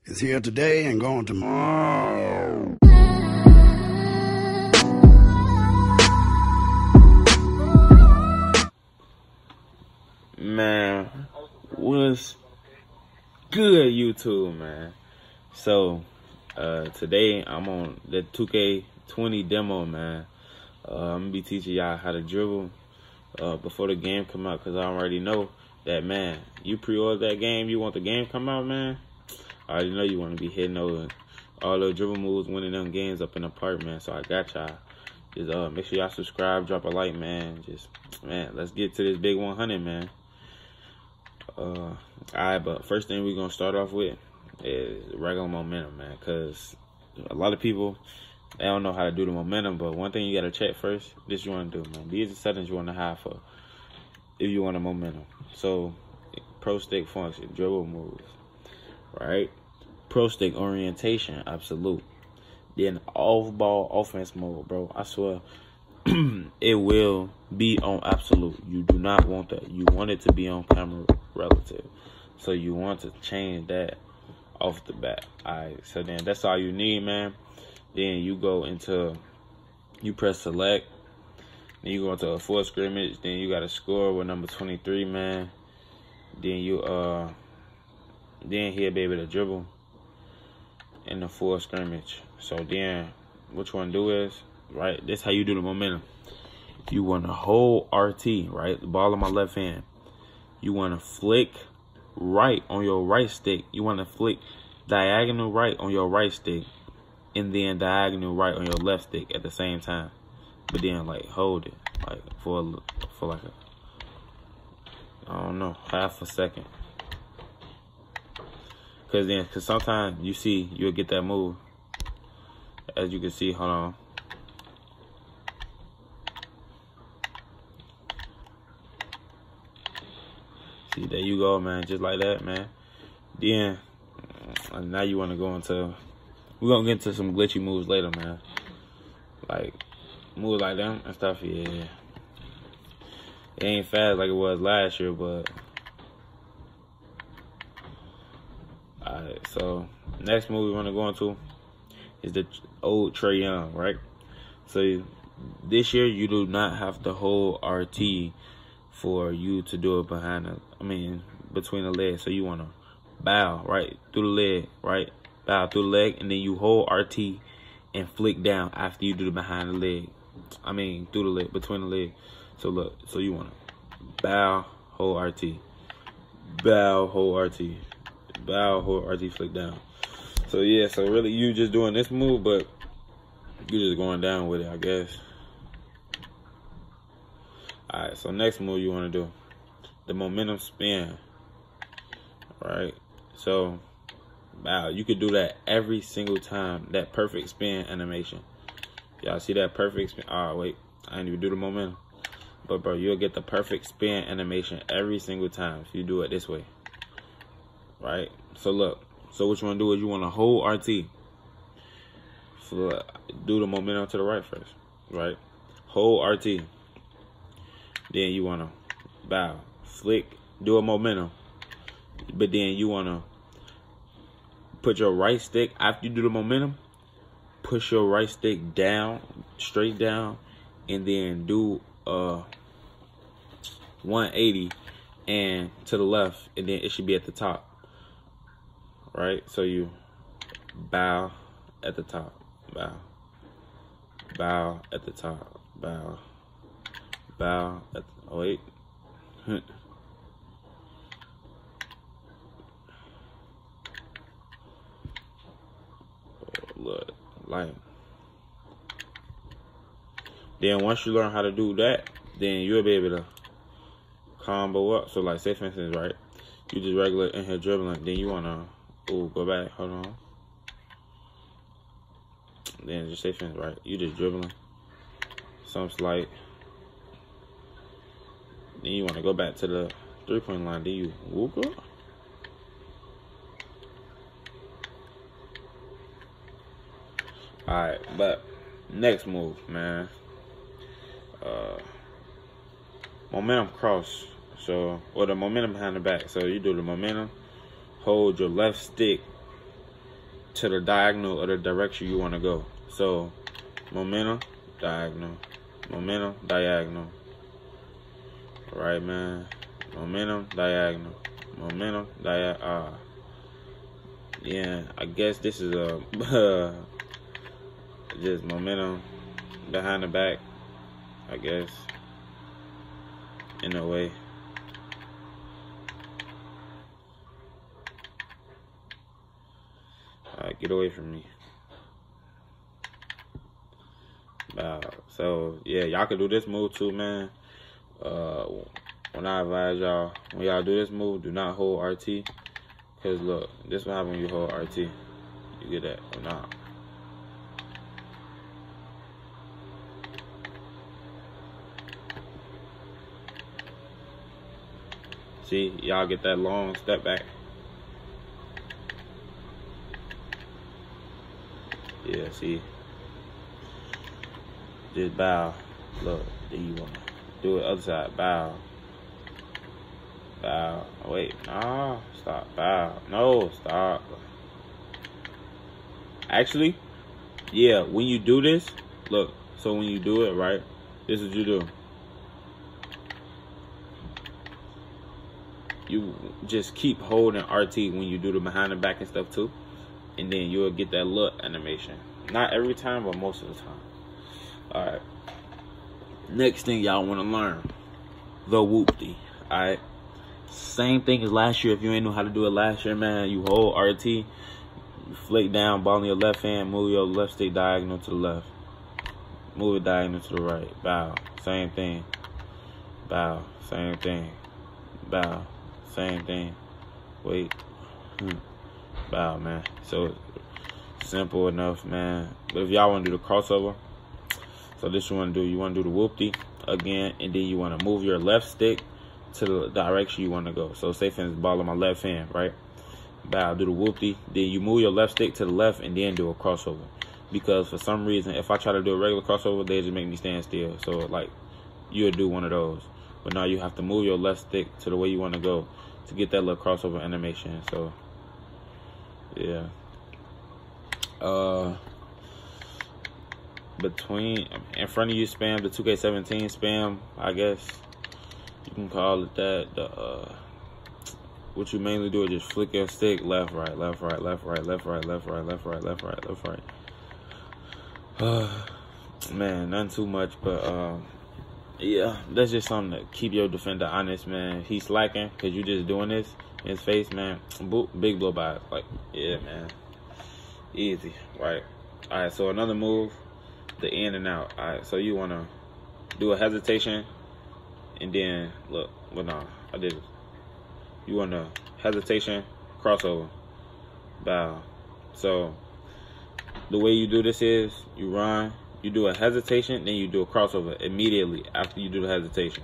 is here today and gone tomorrow. Man, what's good, YouTube, man? So, today I'm on the 2K20 demo, man. I'm gonna be teaching y'all how to dribble before the game come out, because I already know that, man, you pre-order that game, you want the game come out, man, I already know you want to be hitting over all those dribble moves, winning them games up in the park, man. So I got y'all. Just make sure y'all subscribe, drop a like, man. Man, let's get to this big 100, man. Alright, but first thing we're gonna start off with is regular momentum, man, because a lot of people, they don't know how to do the momentum. But one thing you gotta check first, this you want to do, man. These are settings you want to have for if you want a momentum. So pro stick function, dribble moves, right? Pro stick orientation, absolute. Then off ball offense mode, bro. I swear it will be on absolute. You do not want that. You want it to be on camera relative. So you want to change that off the bat. Alright, so then that's all you need, man. Then you go into, you press select, then you go into a full scrimmage, then you gotta score with number 23, man. Then you then he'll be able to dribble in the full scrimmage. So then what you wanna do is, right, this how you do the momentum. You wanna hold RT, right? The ball on my left hand. You wanna flick right on your right stick. You wanna flick diagonal right on your right stick, and then diagonal right on your left stick at the same time. But then like hold it like for like a, I don't know, half a second. Cause sometimes you see you'll get that move. As you can see, hold on. See, there you go, man. Just like that, man. Then now you want to go into, we're gonna get into some glitchy moves later, man. Like moves like them and stuff. Yeah, it ain't fast like it was last year, but alright. So next move we want to go into is the old Trae Young, right? So this year you do not have to hold RT for you to do it between the legs. So you want to bow right through the leg, right? Bow through the leg, and then you hold RT and flick down after you do the behind the leg. Through the leg, between the leg. So look, so you want to bow, hold RT, bow, hold RT, bow, hold RT, flick down. So yeah, so really you just doing this move, but you just going down with it, I guess. Alright, so next move you want to do, the momentum spin, right? So, wow, you could do that every single time, that perfect spin animation. Y'all see that perfect spin? Oh, wait, I didn't even do the momentum. But, bro, you'll get the perfect spin animation every single time if you do it this way, right? So, look, so what you want to do is you want to hold RT. So, do the momentum to the right first, right? Hold RT. Then you want to bow, flick, do a momentum. But then you want to put your right stick, after you do the momentum, push your right stick down, straight down, and then do 180 and to the left, and then it should be at the top. Right? So you bow at the top, bow, bow at the top, bow, bow at the, oh wait. Look, like, then once you learn how to do that, then you'll be able to combo up. So like, say for instance, right, you just regular in here dribbling, then you wanna go back, hold on. Then just say for instance, right, you just dribbling, some slight. Then you wanna go back to the 3-point line, then you whoop up. Alright, but next move, man. Momentum cross. So, or the momentum behind the back. So you do the momentum, hold your left stick to the diagonal of the direction you want to go. So momentum, diagonal, momentum, diagonal. All right, man. Momentum, diagonal, momentum, diagonal. Yeah, I guess this is a just momentum behind the back, I guess, in a way. Alright, get away from me. So yeah, y'all can do this move too, man. When I advise y'all, when y'all do this move, do not hold RT. Cause look, this what happens when you hold RT. You get that or not? See, y'all get that long step back. Yeah, see. Just bow. Look, then you wanna do it other side. Bow. Bow. Wait, nah. Stop. Bow. No, stop. Actually, yeah, when you do this, look, so when you do it, right, this is what you do. You just keep holding RT when you do the behind the back and stuff too. And then you'll get that look animation. Not every time, but most of the time. Alright. Next thing y'all want to learn. The whoopty. Alright. Same thing as last year. If you ain't know how to do it last year, man, you hold RT, you flick down, ball in your left hand, move your left stick diagonal to the left. Move it diagonal to the right. Bow. Same thing. Bow. Same thing. Bow. Same thing. Wait. Bow, man. So simple enough, man. But if y'all want to do the crossover, so this you want to do. You want to do the whoopty again, and then you want to move your left stick to the direction you want to go. So say for instance, ball in my left hand, right? Bow, do the whoopty. Then you move your left stick to the left and then do a crossover. Because for some reason, if I try to do a regular crossover, they just make me stand still. So like, you'll do one of those. But now you have to move your left stick to the way you want to go to get that little crossover animation. So yeah. Between in front of you spam the 2K17 spam, I guess you can call it that. What you mainly do is just flick your stick left, right, left, right, left, right, left, right, left, right, left, right, left, right, left, right. Man, nothing too much, but yeah, that's just something to keep your defender honest, man. If he's slacking because you just doing this in his face, man, big blow by. Like, yeah, man, easy, right? All right, so another move, the in and out. All right, so you want to do a hesitation and then look. Well, no, I did it. You want to hesitation, crossover, bow. So the way you do this is you run, you do a hesitation, then you do a crossover immediately after you do the hesitation.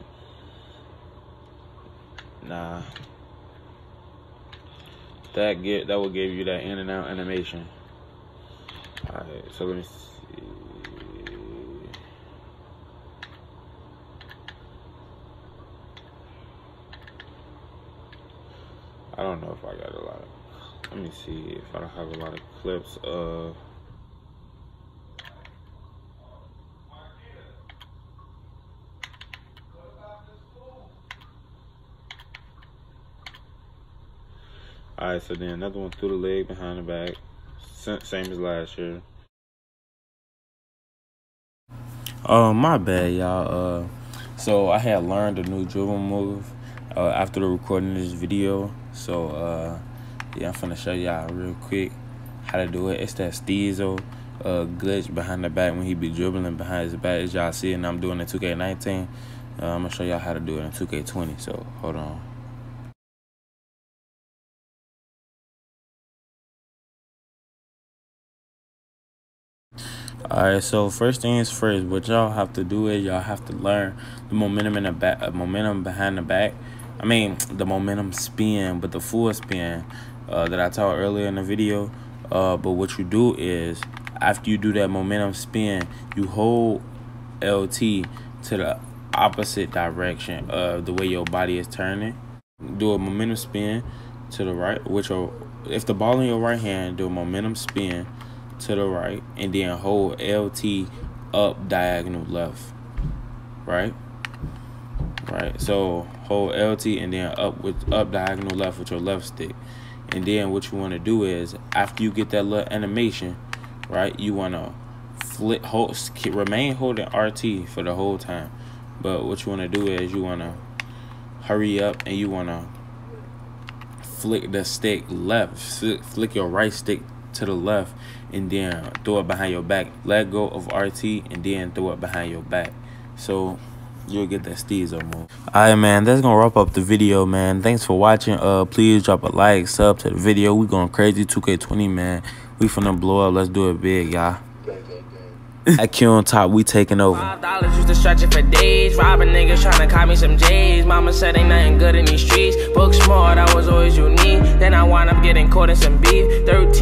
Nah, that will give you that in and out animation. All right, so let me see. I don't know if I got a lot of, let me see if I don't have a lot of clips of. Alright, so then another one through the leg, behind the back. Same as last year. My bad, y'all. So I had learned a new dribble move after the recording of this video. So yeah, I'm finna show y'all real quick how to do it. It's that Steezo glitch behind the back when he be dribbling behind his back. As y'all see, and I'm doing it in 2K19. I'm gonna show y'all how to do it in 2K20. So hold on. Alright, so first things first, what y'all have to do is y'all have to learn the momentum in the back, momentum behind the back. I mean, the momentum spin, but the full spin that I taught earlier in the video. But what you do is, after you do that momentum spin, you hold LT to the opposite direction of the way your body is turning. Do a momentum spin to the right, which if the ball in your right hand, do a momentum spin to the right, and then hold LT up diagonal left, right? Right. So hold LT and then up diagonal left with your left stick. And then what you want to do is, after you get that little animation, right, you want to remain holding RT for the whole time. But what you want to do is you want to hurry up and you want to flick the stick left. Flick your right stick to the left and then throw it behind your back. Let go of RT and then throw it behind your back. So you'll get that Steezo move. Alright, man, that's gonna wrap up the video, man. Thanks for watching. Please drop a like, sub to the video. We going crazy 2K20, man. We finna blow up. Let's do it big, y'all. At Q on top, we taking over. $5 used to stretch it for days. Robbing niggas trying to cop me some J's. Mama said ain't nothing good in these streets. Book smart, I was always unique. Then I wound up getting caught in some beef. 13